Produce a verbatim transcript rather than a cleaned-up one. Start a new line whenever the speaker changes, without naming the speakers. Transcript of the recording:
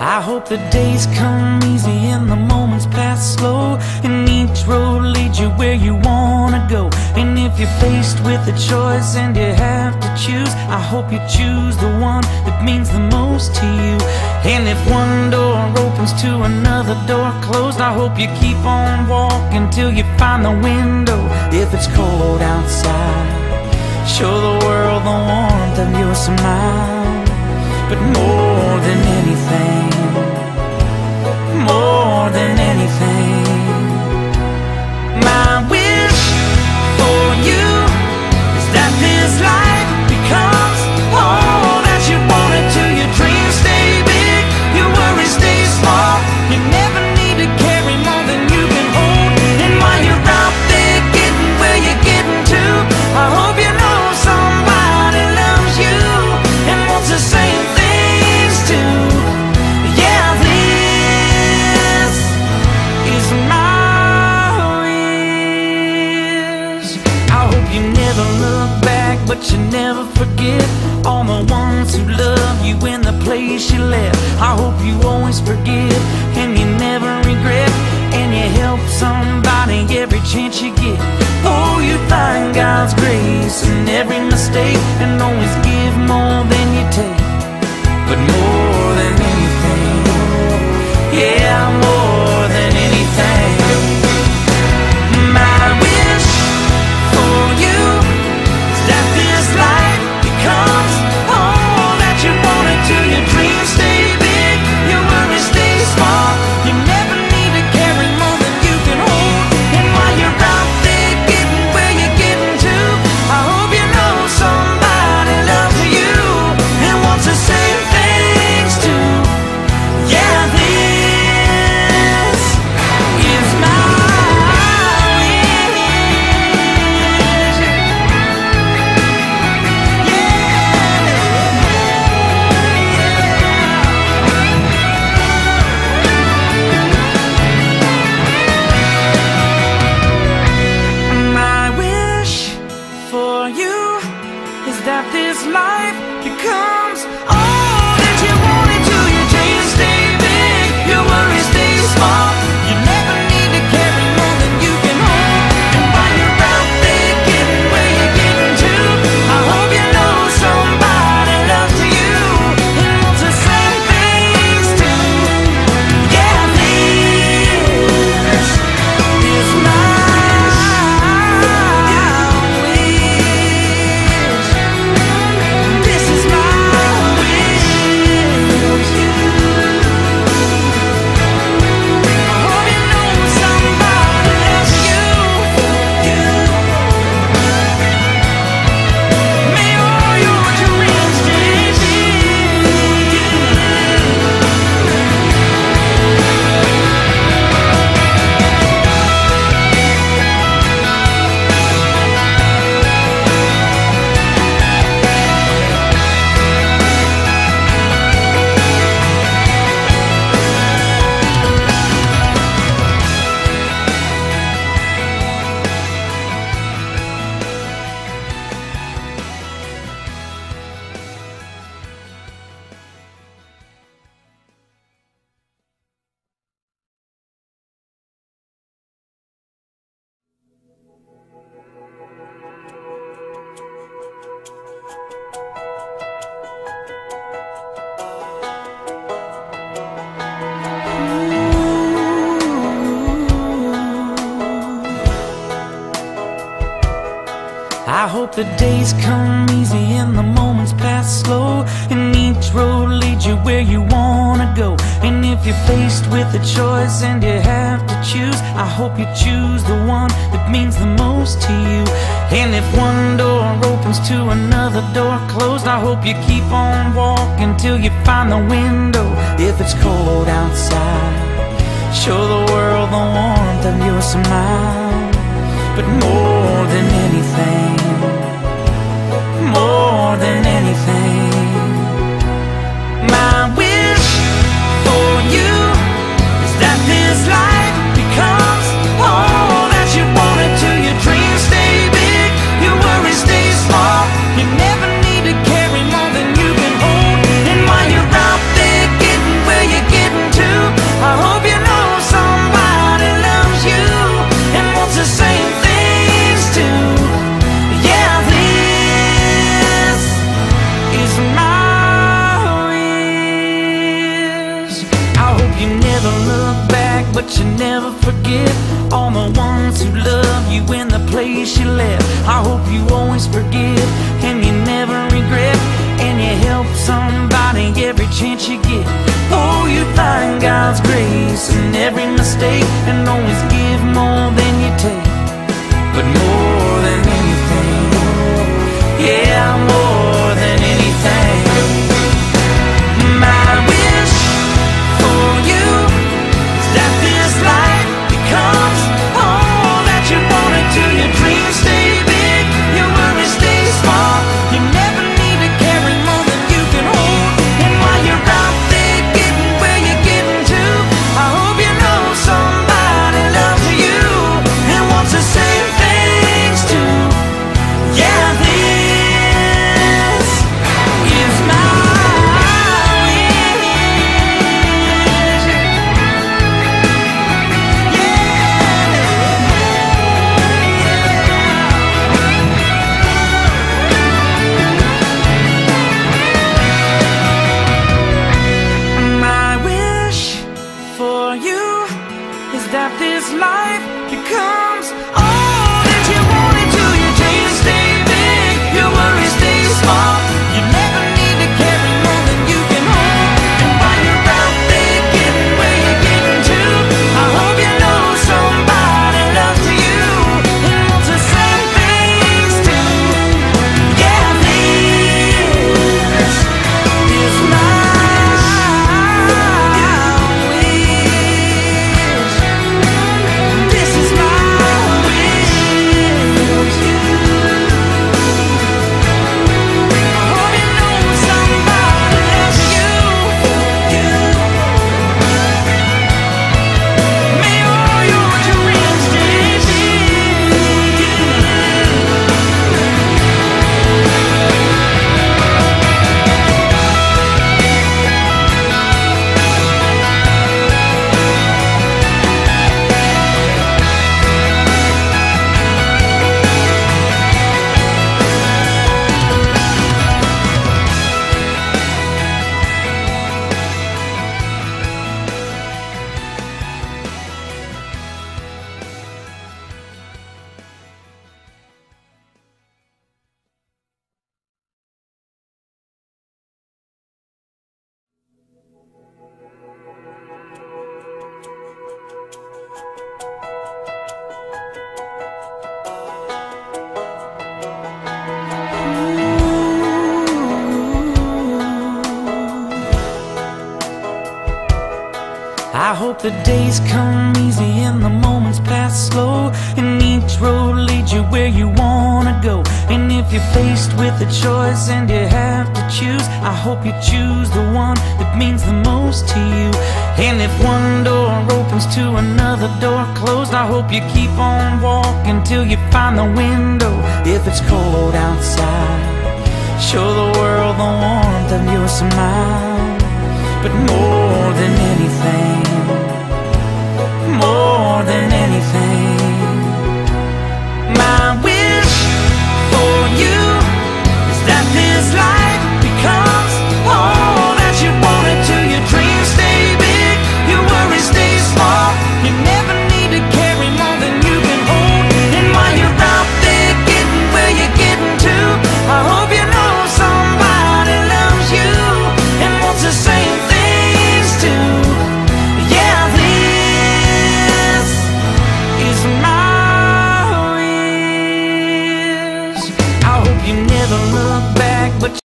I hope the days come easy and the moments pass slow, and each road leads you where you wanna go. And if you're faced with a choice and you have to choose, I hope you choose the one that means the most to you. And if one door opens to another door closed, I hope you keep on walking till you find the window. If it's cold outside, show the world the warmth of your smile. But more than anything, more than anything, my wish for you is that this life becomes all that you want it to. Your dreams stay big, your worries stay small. You never need to carry more than you can hold. And while you're out there getting where you're getting to, I hope you know somebody loves you and wants the same things too. Yeah, this is my wish. I hope you never look back, but you never forget all the ones who love you in the place you left. I hope you always forgive and you never regret, and you help somebody every chance you get. Oh, you find God's grace in every mistake, and always give more than you take. But more than anything, yeah, more than anything, my wish for you is that this life becomes all that you want it to. Your dreams stay big, your worries stay small. You never need to carry more than you can hold. And while you're out there getting where you're getting to, I hope you know somebody loves you and wants the same things too. Yeah, this is my wish. My wish for you is that this life becomes all that you want it to. Your dreams stay big, your worries stay small. You never need to carry more than you can hold. And while you're out there getting where you're getting to, I hope you know somebody loves you and wants the same things too. Yeah, this is my wish. This is my wish. I hope you know somebody loves you. May all your dreams stay big. I hope the days come easy and the moments pass slow, and each road leads you where you wanna go. And if you're faced with a choice and you have to choose, I hope you choose the one that means the most to you. And if one door opens to another door closed, I hope you keep on walking till you find the window. If it's cold outside, show the world the warmth of your smile. But more than anything, more than anything, my wish for you is that this life becomes all that you want it to. Your dreams stay big, your worries stay small. You never need to carry more than you can hold. And while you're out there getting where you get but you never forget all the ones who love you in the place you left. I hope you always forgive and you never regret, and you help somebody every chance you get. Oh, you find God's grace in every mistake, and always give more than you take. But more than anything, yeah, more than anything, my wish for you is that this life becomes all that you want it to. Your dreams stay big, your worries stay small. You never need to carry more than you can hold. And while you're out there getting where you're getting to, I hope you know somebody loves you and wants the same things too. Yeah, this is my wish. My wish for you is that this life becomes all that you want it to. Your dreams stay big, your worries stay small. You never need to carry more than you can hold. And while you're out there getting where you're getting to, I hope you know somebody loves you and wants the same things too. Yeah, this is my wish. This is my wish. I hope you know somebody loves you. May all your dreams stay big. I hope the days come easy and the moments pass slow, and each road leads you where you wanna go. And if you're faced with a choice and you have to choose, I hope you choose the one that means the most to you. And if one door opens to another door closed, I hope you keep on walking till you find the window. If it's cold outside, show the world the warmth of your smile. But more than anything,